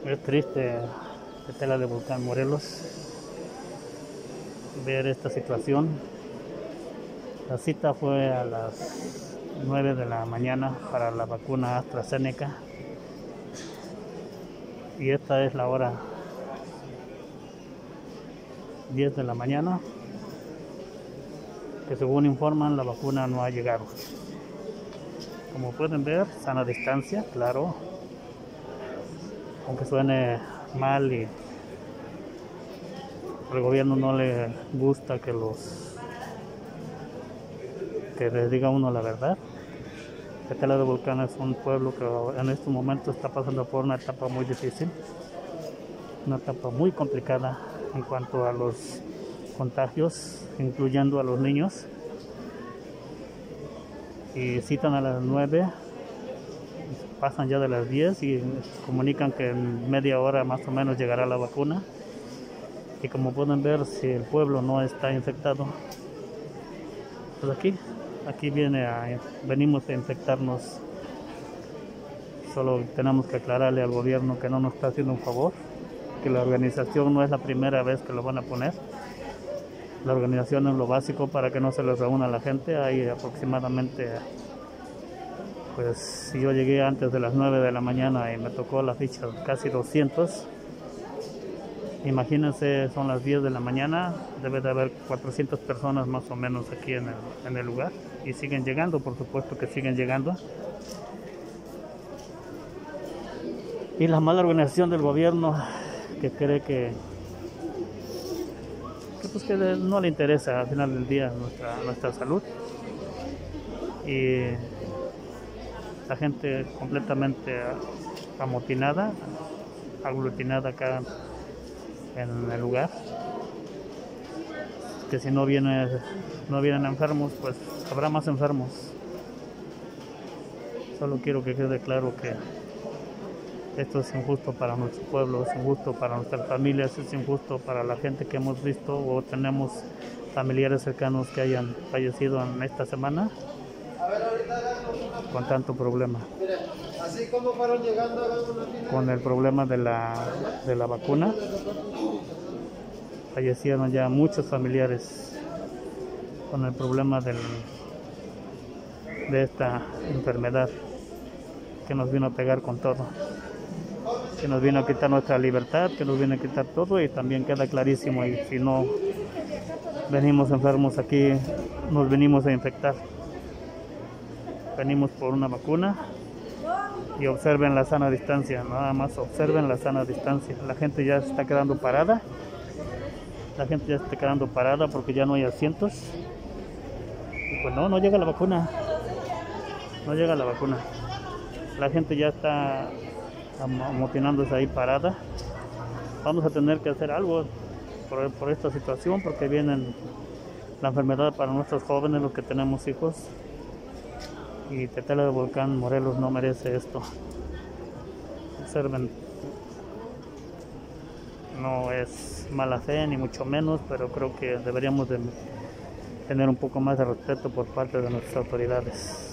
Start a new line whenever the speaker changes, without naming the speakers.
Es triste, Tetela de Volcán Morelos, ver esta situación. La cita fue a las 9 de la mañana para la vacuna AstraZeneca y esta es la hora 10 de la mañana, que según informan la vacuna no ha llegado. Como pueden ver, sana distancia, claro, aunque suene mal y al gobierno no le gusta que les diga uno la verdad. Tetela de Volcán es un pueblo que en este momento está pasando por una etapa muy difícil, una etapa muy complicada en cuanto a los contagios, incluyendo a los niños. Y citan a las 9, pasan ya de las 10 y comunican que en media hora más o menos llegará la vacuna. Y como pueden ver, si el pueblo no está infectado, pues aquí venimos a infectarnos. Solo tenemos que aclararle al gobierno que no nos está haciendo un favor, que la organización no es la primera vez que lo van a poner. La organización es lo básico para que no se les reúna la gente. Hay aproximadamente, pues si yo llegué antes de las 9 de la mañana y me tocó la ficha casi 200, imagínense, son las 10 de la mañana, debe de haber 400 personas más o menos aquí en el lugar, y siguen llegando, por supuesto que siguen llegando. Y la mala organización del gobierno, que cree que no le interesa al final del día nuestra salud, y la gente completamente amotinada, aglutinada acá en el lugar, que si no vienen enfermos, pues habrá más enfermos. Solo quiero que quede claro que esto es injusto para nuestro pueblo, es injusto para nuestras familias, es injusto para la gente que hemos visto o tenemos familiares cercanos que hayan fallecido en esta semana con tanto problema.
Así como fueron llegando
con el problema de la vacuna, fallecieron ya muchos familiares con el problema de esta enfermedad que nos vino a pegar con todo, que nos vino a quitar nuestra libertad, que nos viene a quitar todo. Y también queda clarísimo, y si no venimos enfermos aquí, nos venimos a infectar. Venimos por una vacuna. Y observen la sana distancia, nada más observen la sana distancia. La gente ya se está quedando parada. Porque ya no hay asientos. Y pues no llega la vacuna. La gente ya está amotinándose ahí parada. Vamos a tener que hacer algo por esta situación, porque viene la enfermedad para nuestros jóvenes, los que tenemos hijos. Y Tetela de Volcán Morelos no merece esto. Observen, no es mala fe ni mucho menos, pero creo que deberíamos de tener un poco más de respeto por parte de nuestras autoridades.